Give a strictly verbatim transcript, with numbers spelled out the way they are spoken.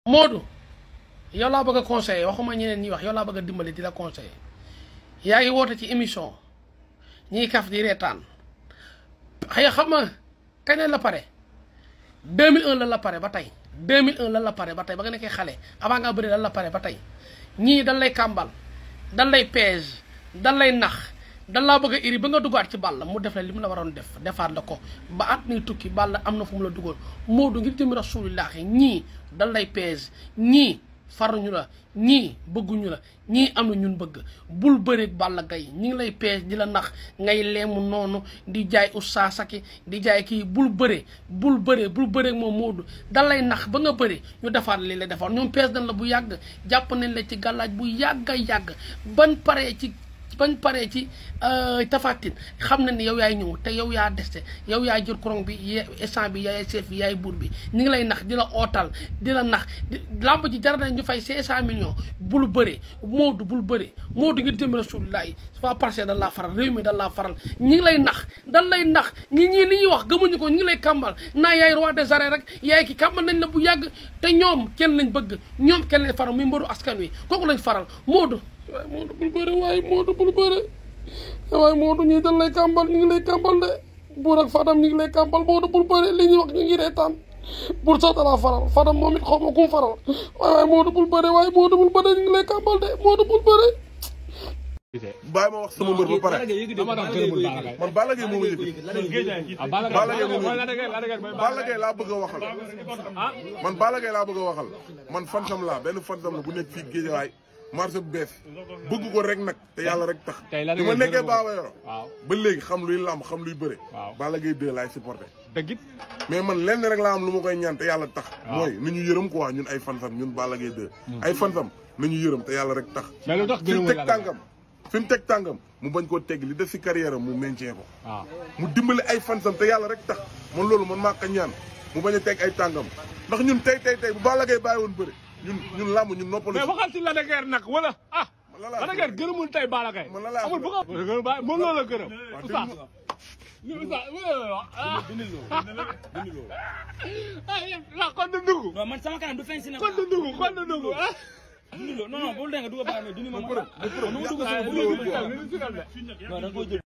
Modou yow laa bëgg a conseiller waxuma ñeneen ñi wax yow laa bëgg a dimbali di la conseiller yaa ngi woote ci émission ñiy kaf di reetaan xëy xam nga kañ la pare deux mille un lan la pare ba tey deux mille un lan la pare ba tey ba nga nekkee xale avant nga bëri lan la pare ba tey ñii dan lay kàmbal dan lay piège dan lay nax dan laa bëgg a iri ba nga duggaat ci Balla mu def la li mu la waroon def defaat la ko ba at ni tukki Balla am na fu mu la duggoon Modou ngir jëmi rasulillahi ñii dan lay piège ñii faruñu la ñii bëgguñu la ñii am na ñun bëgg bul bëreeg Balla Gaye ñi ngi lay piège di la nax ngay leemu noonu di jaay Oustaz Saki di jaay kii bul bëree bul bëree bul bëreeg moom Modou dan lay nax ba nga bëri ñu defaat li lay defaat ñoom piège dañ la bu yàgg jàpp nañ la ci gàllaaj bu yàgg a yàgg ban paree ci bañ paree ci tafatin xam na ni yow yaay ñëw te yow yaa deste yow yaa jël courant bi instant bi yaay chef bi yaay buur bi ñu ngi lay nax di la ootal di la nax lamb ji jar nañ ñu fay cinq cent millions bul bëre Modou bul bëre Modou ngir jëm rasulullah fa parce que dañ laa faral réew mi dañ laa faral ñi ngi lay nax dañ lay nax ñi ñii li ñuy wax gëmuñu ko ñi ngi lay kàmbal naa yaay roi des arènes rek yaay ki kàmbal nañ la bu yàgg te ñoom kenn lañ bëgg ñoom kenn lañ faral muy mbaru askan wi kooku lañ faral Modou waaye Modou bul bëre waaye Modou bul bëre waaye Modou ñii dañ lay kàmbal ñu ngi lay kàmbal de buur ak Fadam ñu ngi lay kàmbal Modou bul bëre li ñuy wax ñu ngi reetaan buur sax dalaa faral Fadam moom it xaw ma ku mu faral waaye waaye Modou bul bëre waaye Modou bul bëre ñu ngi lay kàmbal de Modou bul bëre. bàyyi ma wax sama mbër ba pare man Balla Gaye moom a yëkkati Balla Gaye moom Balla Gaye laa bëgg a waxal man Balla Gaye laa bëgg a waxal man fansam laa benn fansam la bu nekk fii Géejawaay marché bu bees bëgg ko rek nag te yàlla rek tax ni ma nekkee Baba Yoro ba léegi xam luy làmb xam luy bëre Balla Gaye deux laay supporté dëgg mais man lenn rek laa am lu ma koy ñaan te yàlla tax mooy na ñu yërëm quoi ñun ay fansam ñun Balla Gaye deux ay fansam nañu yërëm te yàlla rek tax fi mu teg tàngam fi mu teg tàngam mu bañ koo tegg li def si carrière am mu maintien ko mu dimbali ay fansam te yàlla rek tax man loolu man maa ko ñaan mu bañ a teg ay tàngam ndax ñun tey tey tey bu Balla Gaye bàyyi woon bëri ñun ñun làmb ñun noppalu. mais waxal si Lac de Guiers nag wala ah. Lac de Guiers gërëmul tey Balla Gaye. man la laa amul bu ko mën loolu la gërëm. Oustaz li Oustaz ah. ah kon du dugg. non man sama kanam du feeñ si ne. kon du dugg kon du dugg ah. non non bul dégg nga dugg ba xam ne du ni ma. bu përëm bu përëm